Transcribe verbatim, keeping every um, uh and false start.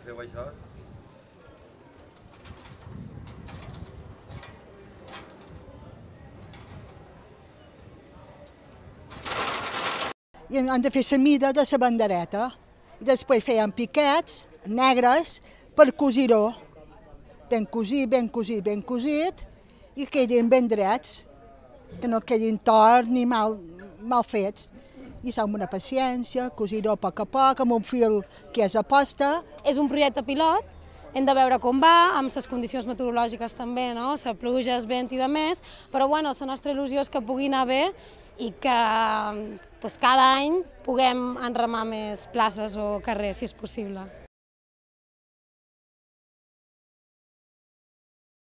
feu això? I hem de fer la mida de la bandereta. I després feien piquets negres per cosir-ho. Ben cosit, ben cosit, ben cosit, i quedin ben drets, que no quedin torts ni mal, mal fets. I s'ha amb una paciència, cosir-ho a poc a poc, amb un fil que és a posta. És un projecte pilot, hem de veure com va, amb les condicions meteorològiques també, no? La pluja, el vent i de més, però bueno, la nostra il·lusió és que pugui anar bé i que pues, cada any puguem enramar més places o carrers, si és possible.